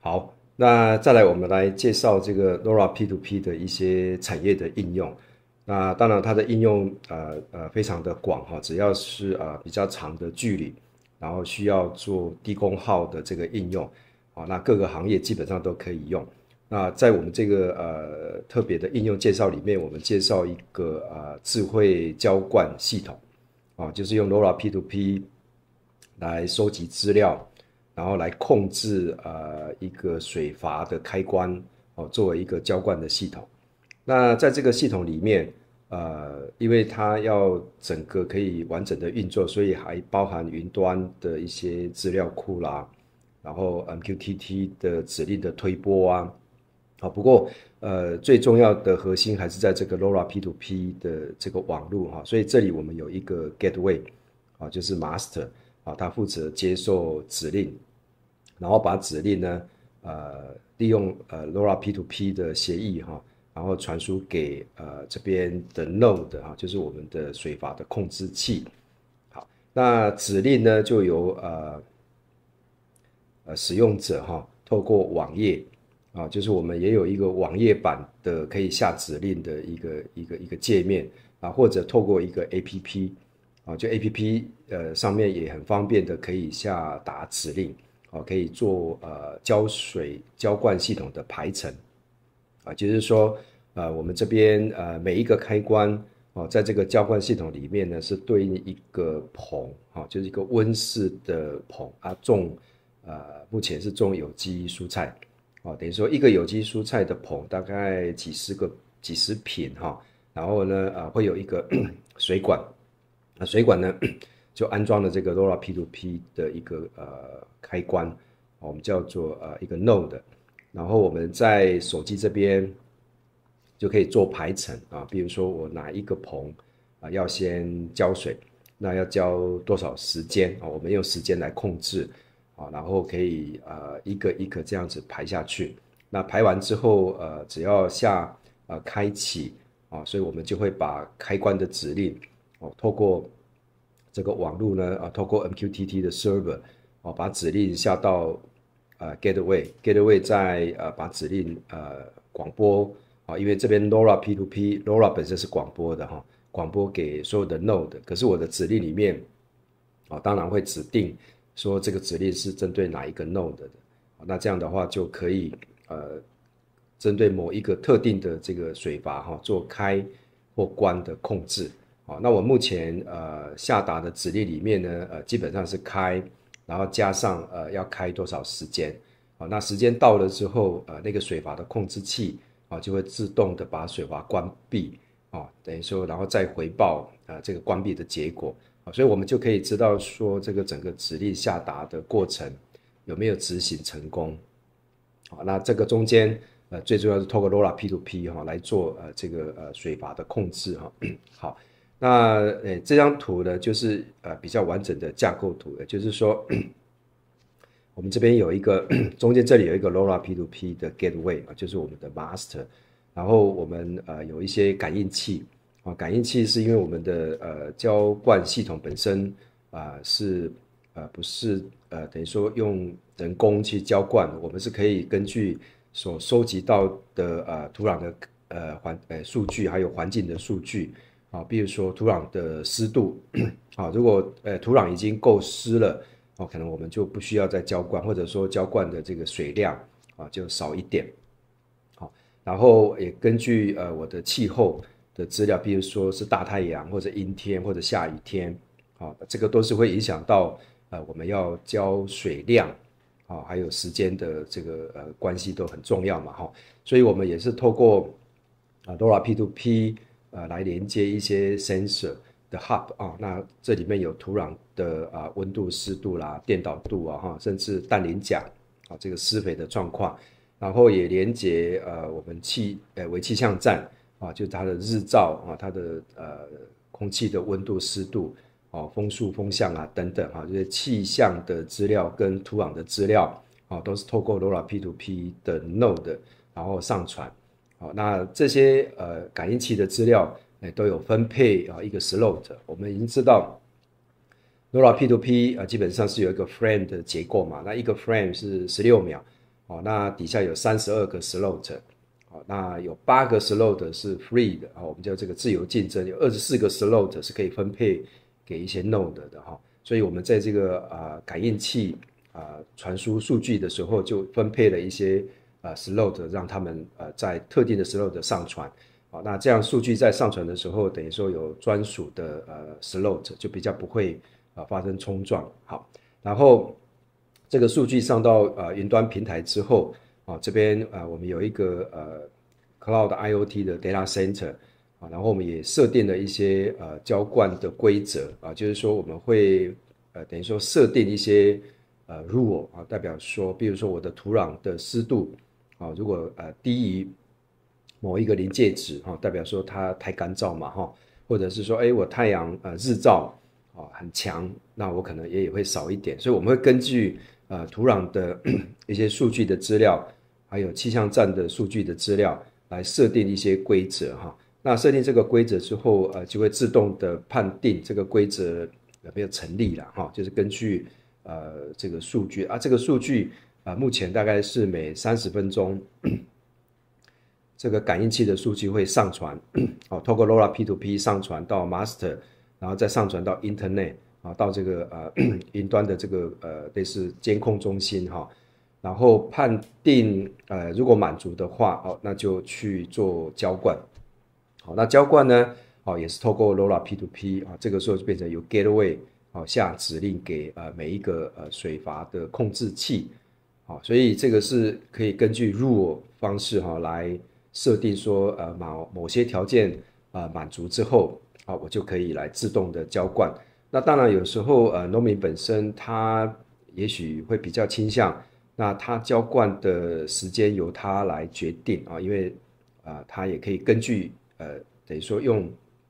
好，那再来我们来介绍这个 LoRa P2P 的一些产业的应用。那当然它的应用非常的广哈，只要是比较长的距离，然后需要做低功耗的这个应用，那各个行业基本上都可以用。那在我们这个特别的应用介绍里面，我们介绍一个智慧浇灌系统，就是用 LoRa P2P 来收集资料，然后来控制一个水阀的开关，作为一个浇灌的系统。那在这个系统里面，因为它要整个可以完整的运作，所以还包含云端的一些资料库啦，然后 MQTT 的指令的推播啊。不过最重要的核心还是在这个 LoRa P2P 的这个网络所以这里我们有一个 gateway 就是 master 它负责接受指令，然后把指令呢利用LoRa P2P 的协议然后传输给这边的 node 就是我们的水阀的控制器。好，那指令呢就由使用者透过网页就是我们也有一个网页版的可以下指令的一个界面或者透过一个 APP 就 APP 上面也很方便的可以下达指令可以做浇水浇灌系统的排程就是说我们这边每一个开关在这个浇灌系统里面呢是对应一个棚就是一个温室的棚目前是种有机蔬菜等于说一个有机蔬菜的棚大概几十坪然后呢会有一个水管，水管呢就安装了这个 LoRa P2P 的一个开关，我们叫做一个 node， 然后我们在手机这边就可以做排程比如说我哪一个棚要先浇水，那要浇多少时间我们用时间来控制然后可以一个一个这样子排下去。那排完之后只要下开启所以我们就会把开关的指令透过这个网络呢透过 MQTT 的 server把指令下到gateway 再把指令广播因为这边 LoRa P2P LoRa 本身是广播的广播给所有的 node， 可是我的指令里面当然会指定说这个指令是针对哪一个 node 的，那这样的话就可以针对某一个特定的这个水阀做开或关的控制。那我目前下达的指令里面呢基本上是开，然后加上要开多少时间，那时间到了之后那个水阀的控制器就会自动的把水阀关闭等于说然后再回报这个关闭的结果。所以我们就可以知道说这个整个指令下达的过程有没有执行成功。那这个中间最重要是透过 LoRa P2P 来做这个水阀的控制好，那这张图呢就是比较完整的架构图，也就是说我们这边有一个中间这里有一个 LoRa P2P 的 gateway 就是我们的 master， 然后我们有一些感应器感应器是因为我们的浇灌系统本身是不是等于说用人工去浇灌，我们是可以根据所收集到的土壤的数据，还有环境的数据比如说土壤的湿度如果土壤已经够湿了可能我们就不需要再浇灌，或者说浇灌的这个水量就少一点然后也根据我的气候的资料，比如说是大太阳或者阴天或者下雨天这个都是会影响到我们要浇水量还有时间的这个关系都很重要嘛所以我们也是透过LoRa P2P来连接一些 sensor 的 hub 那这里面有土壤的温度、湿度啦、电导度甚至氮磷钾这个施肥的状况，然后也连接我们微气象站就是它的日照它的空气的温度、湿度风速、风向等等这些气象的资料跟土壤的资料都是透过 LoRa P2P 的 node 然后上传那这些感应器的资料都有分配一个 slot， 我们已经知道 LoRa P2P 基本上是有一个 frame 的结构嘛，那一个 frame 是16秒那底下有32个 slot，那有8个 slot 是 free 的，我们叫这个自由竞争，有24个 slot 是可以分配给一些 node 的所以我们在这个感应器传输数据的时候，就分配了一些slot， 让他们在特定的 slot 上传。那这样数据在上传的时候，等于说有专属的slot， 就比较不会发生冲撞。好，然后这个数据上到云端平台之后，这边我们有一个Cloud IoT 的 Data Center，然后我们也设定了一些浇灌的规则就是说我们会等于说设定一些rule 代表说，比如说我的土壤的湿度如果低于某一个临界值代表说它太干燥嘛或者是说我太阳日照很强，那我可能也会少一点，所以我们会根据土壤的一些数据的资料，还有气象站的数据的资料来设定一些规则那设定这个规则之后就会自动的判定这个规则有没有成立啦就是根据这个数据这个数据目前大概是每30分钟这个感应器的数据会上传透过 LoRa P2P 上传到 Master， 然后再上传到 Internet到这个云端的这个类似监控中心然后判定如果满足的话那就去做浇灌。那浇灌呢也是透过 LoRa P2P 这个时候就变成由 Gateway下指令给每一个水阀的控制器所以这个是可以根据 rule 方式来设定说某些条件满足之后我就可以来自动的浇灌。那当然有时候农民本身他也许会比较倾向那他浇灌的时间由他来决定因为他也可以根据等于说用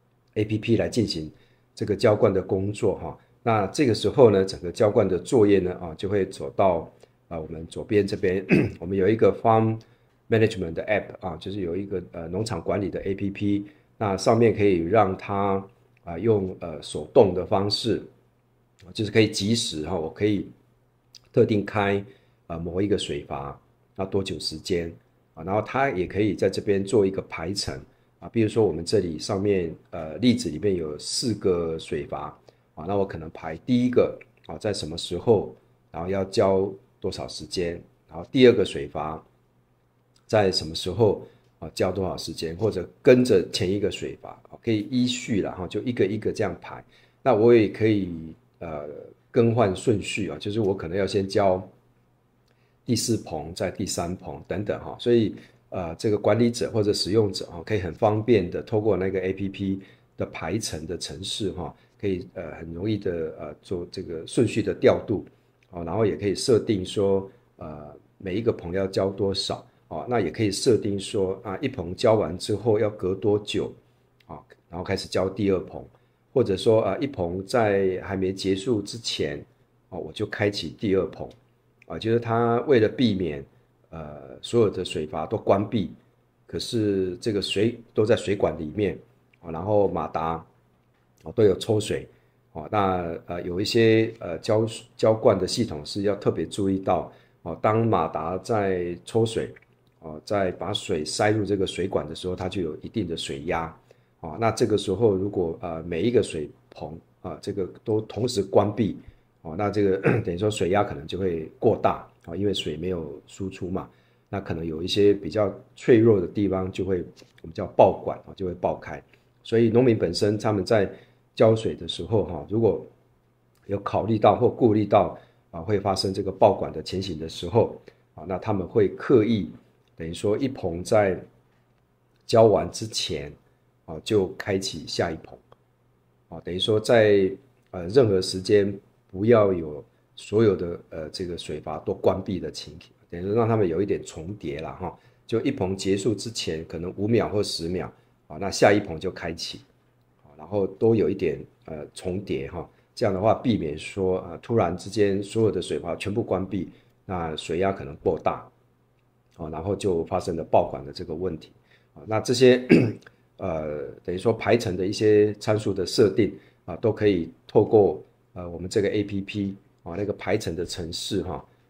APP 来进行这个浇灌的工作那这个时候呢，整个浇灌的作业呢就会走到我们左边这边我们有一个 Farm Management 的 App 就是有一个农场管理的 APP， 那上面可以让它用手动的方式，就是可以即时我可以特定开某一个水阀要多久时间然后它也可以在这边做一个排程比如说我们这里上面例子里面有4个水阀那我可能排第一个在什么时候，然后要浇多少时间，然后第二个水阀在什么时候浇多少时间，或者跟着前一个水阀可以依序啦就一个一个这样排。那我也可以更换顺序就是我可能要先浇第4棚再第3棚等等所以这个管理者或者使用者可以很方便的透过那个 APP 的排程的程式可以很容易的做这个顺序的调度然后也可以设定说每一个棚要浇多少那也可以设定说一棚浇完之后要隔多久然后开始浇第2棚，或者说一棚在还没结束之前我就开启第2棚就是它为了避免所有的水阀都关闭，可是这个水都在水管里面然后马达都有抽水那有一些浇灌的系统是要特别注意到当马达在抽水在把水塞入这个水管的时候，它就有一定的水压那这个时候如果每一个水棚这个都同时关闭那这个等于说水压可能就会过大因为水没有输出嘛，那可能有一些比较脆弱的地方就会我们叫爆管就会爆开。所以农民本身他们在浇水的时候如果有考虑到或顾虑到会发生这个爆管的情形的时候那他们会刻意等于说一棚在浇完之前就开启下一棚等于说在任何时间不要有所有的这个水阀都关闭的情形，等于说让他们有一点重叠啦就一棚结束之前可能5秒或10秒那下一棚就开启然后都有一点重叠这样的话避免说突然之间所有的水阀全部关闭，那水压可能过大然后就发生了爆管的这个问题那这些等于说排程的一些参数的设定都可以透过我们这个 APP那个排程的程式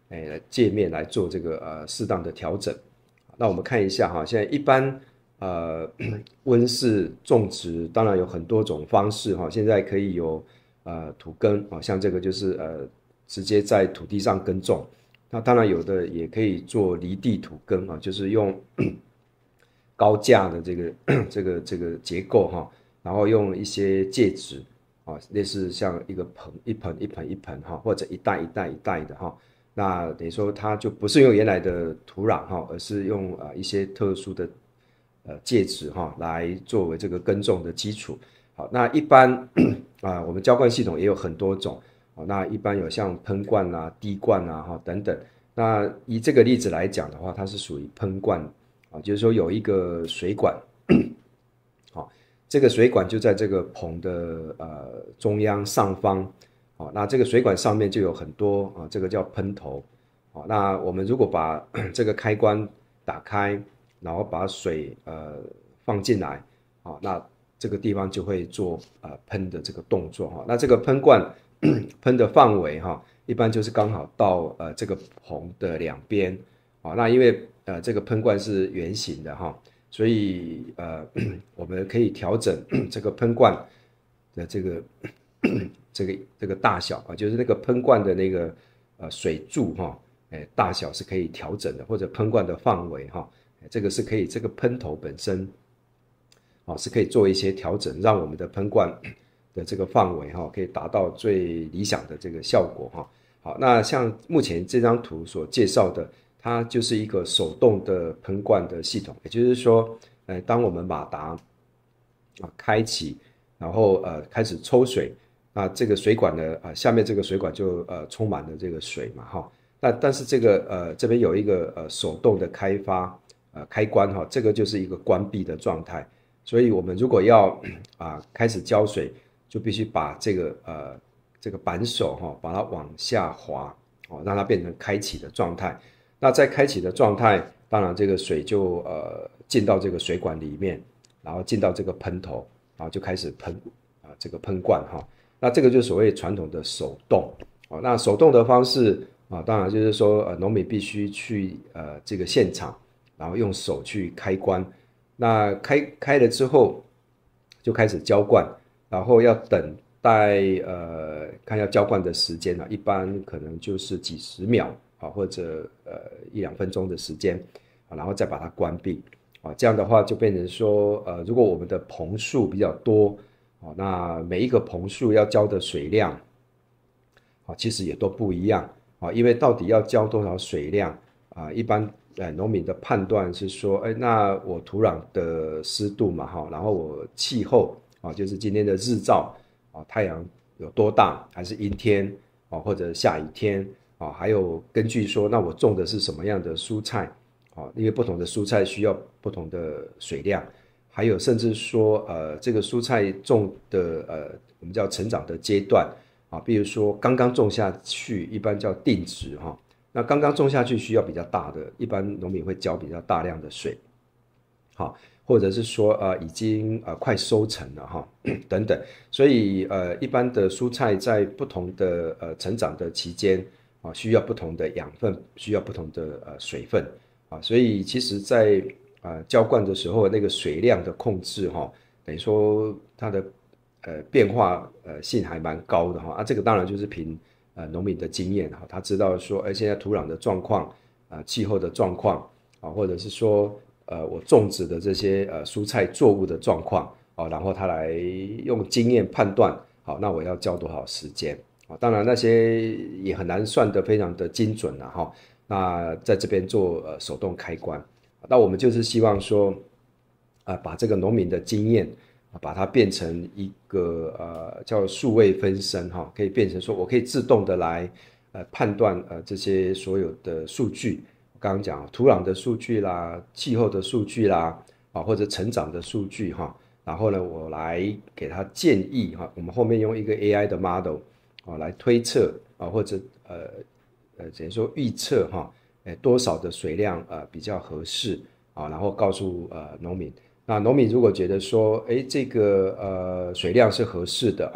界面来做这个适当的调整。那我们看一下哈，现在一般温室种植当然有很多种方式哈，现在可以有土耕啊，像这个就是直接在土地上耕种。那当然有的也可以做离地土耕啊，就是用高架的这个结构哈，然后用一些介质啊，类似像一个盆一盆一盆一盆哈，或者一袋一袋一袋的哈。那等于说它就不是用原来的土壤哈，而是用一些特殊的介质哈来作为这个耕种的基础。好，那一般我们浇灌系统也有很多种。那一般有像喷灌啊、滴灌啊等等。那以这个例子来讲的话，它是属于喷灌啊，就是说有一个水管，好，这个水管就在这个棚的中央上方。好，那这个水管上面就有很多啊，这个叫喷头。好，那我们如果把这个开关打开，然后把水放进来，好，那这个地方就会做喷的这个动作哈。那这个喷灌喷的范围哈，一般就是刚好到这个棚的两边啊。那因为这个喷灌是圆形的哈，所以我们可以调整这个喷灌的这个大小啊，就是那个喷灌的那个水柱哈，大小是可以调整的，或者喷灌的范围哈，这个是可以，这个喷头本身是可以做一些调整，让我们的喷灌的这个范围可以达到最理想的这个效果哈。好，那像目前这张图所介绍的，它就是一个手动的喷灌的系统，也就是说，当我们马达开启，然后开始抽水，那这个水管呢下面这个水管就充满了这个水嘛哈。那但是这个这边有一个手动的开关哈，这个就是一个关闭的状态。所以我们如果要开始浇水，就必须把这个扳手把它往下滑让它变成开启的状态。那在开启的状态，当然这个水就进到这个水管里面，然后进到这个喷头，然后就开始喷这个喷灌哈。那这个就是所谓传统的手动那手动的方式当然就是说农民必须去这个现场，然后用手去开关。那开了之后就开始浇灌，然后要等待看要浇灌的时间一般可能就是几十秒或者一两分钟的时间然后再把它关闭这样的话就变成说如果我们的棚数比较多那每一个棚数要浇的水量其实也都不一样因为到底要浇多少水量一般农民的判断是说那我土壤的湿度嘛然后我气候就是今天的日照太阳有多大，还是阴天或者下雨天还有根据说那我种的是什么样的蔬菜因为不同的蔬菜需要不同的水量，还有甚至说这个蔬菜种的我们叫成长的阶段比如说刚刚种下去一般叫定植那刚刚种下去需要比较大的，一般农民会浇比较大量的水或者是说已经快收成了等等。所以一般的蔬菜在不同的成长的期间需要不同的养分，需要不同的水分所以其实在浇灌的时候那个水量的控制等于说它的变化性还蛮高的这个当然就是凭农民的经验他知道说现在土壤的状况气候的状况或者是说我种植的这些蔬菜作物的状况然后他来用经验判断好那我要浇多少时间当然那些也很难算得非常的精准那在这边做手动开关那我们就是希望说把这个农民的经验把它变成一个叫数位分身可以变成说我可以自动的来判断这些所有的数据，刚刚讲土壤的数据啦，气候的数据啦或者成长的数据然后呢我来给他建议我们后面用一个 AI 的 model来推测或者等于说预测多少的水量比较合适然后告诉农民。那农民如果觉得说这个水量是合适的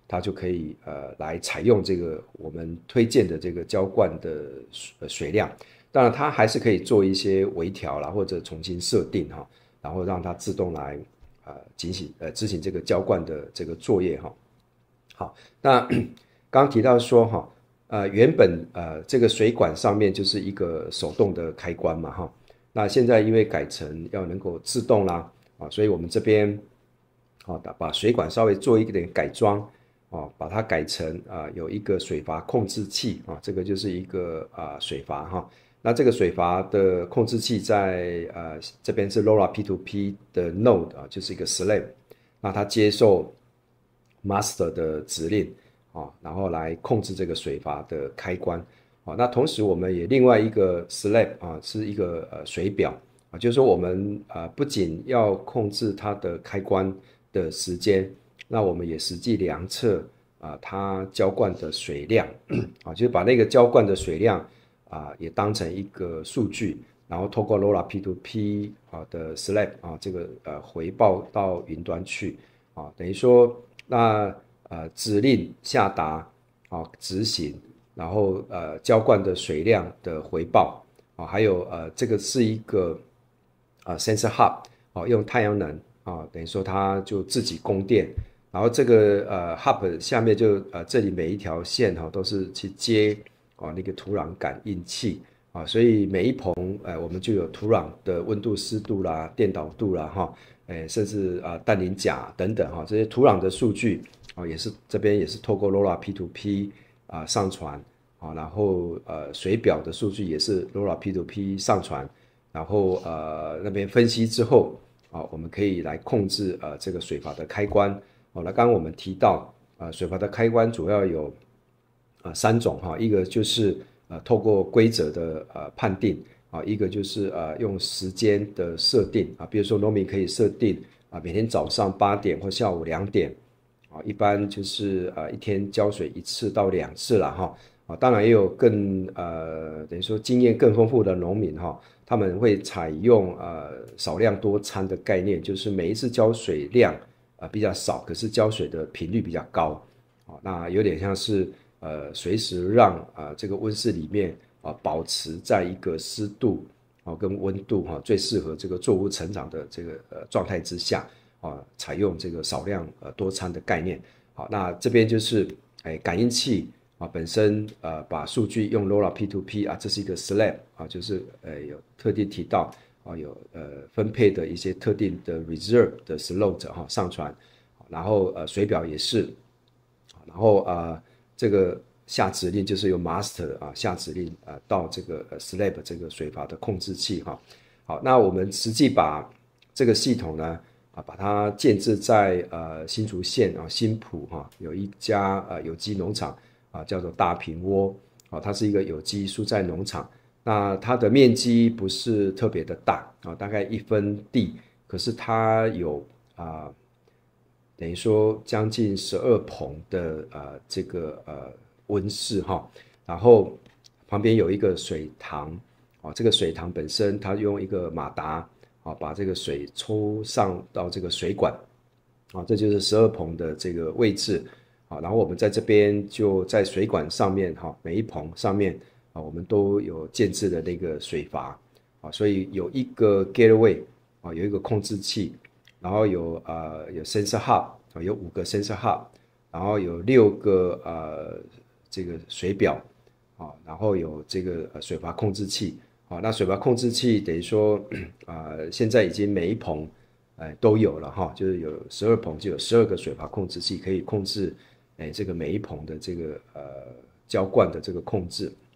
它就可以来采用这个我们推荐的这个浇灌的水量。当然它还是可以做一些微调啦，或者重新设定哈，然后让它自动来执行这个浇灌的这个作业哈。好，那刚刚提到说哈，原本这个水管上面就是一个手动的开关嘛哈，那现在因为改成要能够自动啦所以我们这边把水管稍微做一点改装把它改成有一个水阀控制器这个就是一个水阀哈。那这个水阀的控制器在这边是 LoRa P2P 的 node 就是一个 slave， 那它接受 master 的指令然后来控制这个水阀的开关那同时我们也另外一个 slave 是一个水表就是说我们不仅要控制它的开关的时间，那我们也实际量测它浇灌的水量就是把那个浇灌的水量也当成一个数据，然后透过 LoRa P2P 的 slave 这个回报到云端去等于说那指令下达执行，然后浇灌的水量的回报还有这个是一个sensor hub 用太阳能等于说它就自己供电，然后这个hub 下面就这里每一条线都是去接那个土壤感应器所以每一棚我们就有土壤的温度、湿度啦、电导度啦甚至氮磷钾等等这些土壤的数据也是这边也是透过 LoRa P2P 上传然后水表的数据也是 LoRa P2P 上传，然后那边分析之后我们可以来控制这个水阀的开关那刚刚我们提到水阀的开关主要有3种一个就是透过规则的判定一个就是用时间的设定比如说农民可以设定每天早上8点或下午2点一般就是一天浇水1次到2次啦当然也有更等于说经验更丰富的农民他们会采用少量多餐的概念，就是每一次浇水量比较少，可是浇水的频率比较高那有点像是随时让这个温室里面保持在一个湿度跟温度最适合这个作物成长的这个状态之下采用这个少量多餐的概念那这边就是感应器本身把数据用 LoRa P2P 这是一个 slab 就是有特地提到有分配的一些特定的 reserve 的 slot 上传，然后水表也是，然后这个下指令就是由 master 下指令到这个slab 这个水阀的控制器好，那我们实际把这个系统呢把它建置在新竹县新埔有一家有机农场叫做大平窝它是一个有机蔬菜农场，那它的面积不是特别的大大概1分地，可是它有等于说将近12棚的这个温室然后旁边有一个水塘这个水塘本身它用一个马达把这个水抽上到这个水管这就是12棚的这个位置然后我们在这边就在水管上面每一棚上面我们都有建置的那个水阀所以有一个 gateway 有一个控制器，然后有sensor hub 有5个 sensor hub， 然后有6个这个水表然后有这个水阀控制器那水阀控制器等于说现在已经每一棚都有了就是有12棚就有12个水阀控制器可以控制这个每一棚的这个浇灌的这个控制